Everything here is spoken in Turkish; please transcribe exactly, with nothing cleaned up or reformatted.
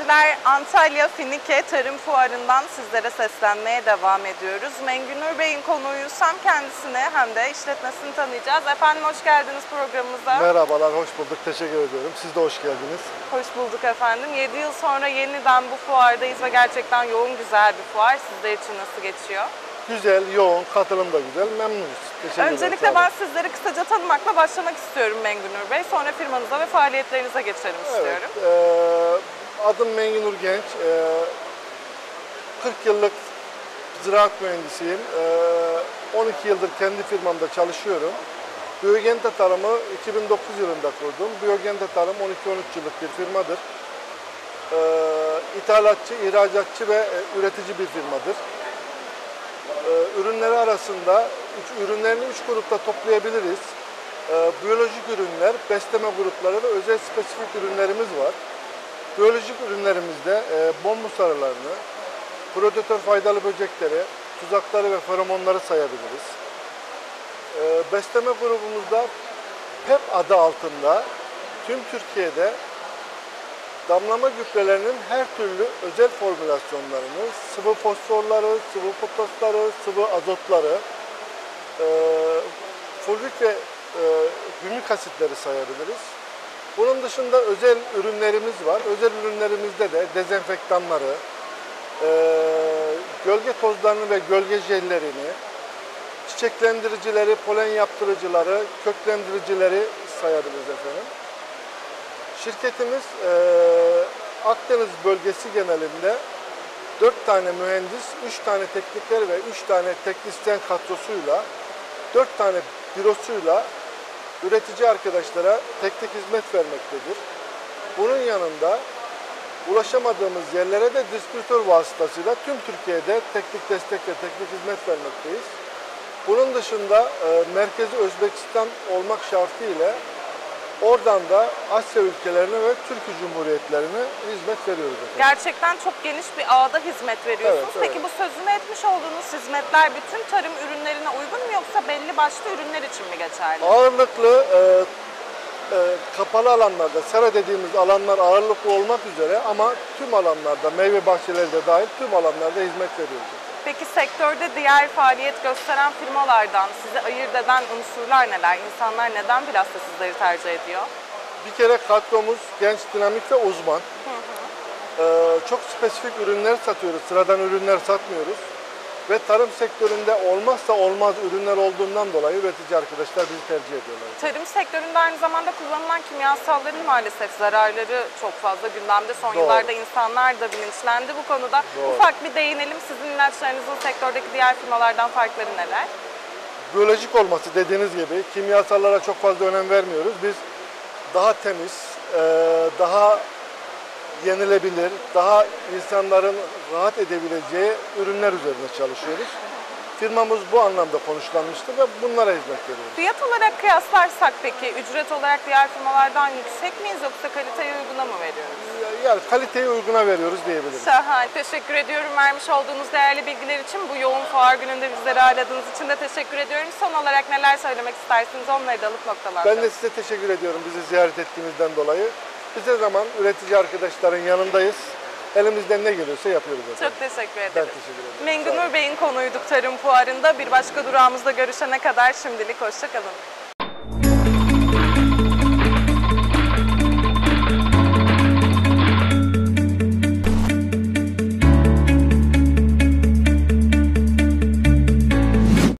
seyirciler, Antalya Finike Tarım Fuarı'ndan sizlere seslenmeye devam ediyoruz. Mengünur Bey'in konuğuyuz. Hem kendisini hem de işletmesini tanıyacağız. Efendim hoş geldiniz programımıza. Merhabalar, hoş bulduk. Teşekkür ediyorum. Siz de hoş geldiniz. Hoş bulduk efendim. yedi yıl sonra yeniden bu fuardayız ve gerçekten yoğun, güzel bir fuar. Sizler için nasıl geçiyor? Güzel, yoğun, katılım da güzel. Memnunuz. Teşekkür ederim. Öncelikle ben sizleri kısaca tanımakla başlamak istiyorum Mengünur Bey. Sonra firmanıza ve faaliyetlerinize geçelim istiyorum. Evet, e, adım Mengünur Genç. E, kırk yıllık ziraat mühendisiyim. E, on iki yıldır kendi firmamda çalışıyorum. Biyogente Tarım'ı iki bin dokuz yılında kurdum. Biyogente Tarım on iki on üç yıllık bir firmadır. E, ithalatçı, ihracatçı ve e, üretici bir firmadır. E, ürünleri arasında üç, ürünlerini üç grupta toplayabiliriz. E, biyolojik ürünler, besleme grupları ve özel spesifik ürünlerimiz var. Biyolojik ürünlerimizde e, bombus arılarını, predatör faydalı böcekleri, tuzakları ve feromonları sayabiliriz. E, besleme grubumuzda P E P adı altında tüm Türkiye'de damlama gübrelerinin her türlü özel formülasyonlarını, sıvı fosforları, sıvı potasları, sıvı azotları, e, fulvik ve e, hümik asitleri sayabiliriz. Bunun dışında özel ürünlerimiz var. Özel ürünlerimizde de dezenfektanları, e, gölge tozlarını ve gölge jellerini, çiçeklendiricileri, polen yaptırıcıları, köklendiricileri sayabiliriz efendim. Şirketimiz e, Akdeniz bölgesi genelinde dört tane mühendis, üç tane tekniker ve üç tane teknisyen kadrosuyla, dört tane bürosuyla üretici arkadaşlara teknik hizmet vermektedir. Bunun yanında ulaşamadığımız yerlere de distribütör vasıtasıyla tüm Türkiye'de teknik destek ve teknik hizmet vermekteyiz. Bunun dışında e, merkezi Özbekistan olmak şartıyla oradan da Asya ülkelerine ve Türkiye Cumhuriyetlerine hizmet veriyoruz efendim. Gerçekten çok geniş bir ağda hizmet veriyorsunuz. Evet, evet. Peki bu sözünü etmiş olduğunuz hizmetler bütün tarım ürünlerine uygun mu yoksa belli başlı ürünler için mi geçerli? Ağırlıklı e, e, kapalı alanlarda, sera dediğimiz alanlar ağırlıklı olmak üzere ama tüm alanlarda, meyve bahçeleri de dahil tüm alanlarda hizmet veriyoruz. Peki sektörde diğer faaliyet gösteren firmalardan sizi ayırt eden unsurlar neler? İnsanlar neden bilhassa sizleri tercih ediyor? Bir kere kadromuz genç, dinamik ve uzman. Hı hı. Ee, çok spesifik ürünler satıyoruz, sıradan ürünler satmıyoruz. Ve tarım sektöründe olmazsa olmaz ürünler olduğundan dolayı üretici arkadaşlar bizi tercih ediyorlar. Tarım sektöründe aynı zamanda kullanılan kimyasalların maalesef zararları çok fazla gündemde. Son Doğru. yıllarda insanlar da bilinçlendi bu konuda. Doğru. Ufak bir değinelim. Sizin ilaçlarınızın sektördeki diğer firmalardan farkları neler? Biyolojik olması dediğiniz gibi kimyasallara çok fazla önem vermiyoruz. Biz daha temiz, daha yenilebilir, daha insanların rahat edebileceği ürünler üzerine çalışıyoruz. Firmamız bu anlamda konuşlanmıştır ve bunlara hizmet veriyoruz. Fiyat olarak kıyaslarsak peki ücret olarak diğer firmalardan yüksek miyiz yoksa kaliteye uyguna mı veriyoruz? Yani kaliteyi uyguna veriyoruz diyebiliriz. Şahane. Teşekkür ediyorum vermiş olduğunuz değerli bilgiler için. Bu yoğun fuar gününde bizleri ağırladığınız için de teşekkür ediyorum. Son olarak neler söylemek istersiniz onları da alıp noktalandıralım. Ben de size teşekkür ediyorum bizi ziyaret ettiğinizden dolayı. Biz her zaman üretici arkadaşların yanındayız. Elimizden ne geliyorsa yapıyoruz efendim. Çok teşekkür ederim. Ben teşekkür ederim. Mengünur Bey'in konuyduk Tarım Fuarı'nda. Bir başka durağımızda görüşene kadar şimdilik hoşça kalın.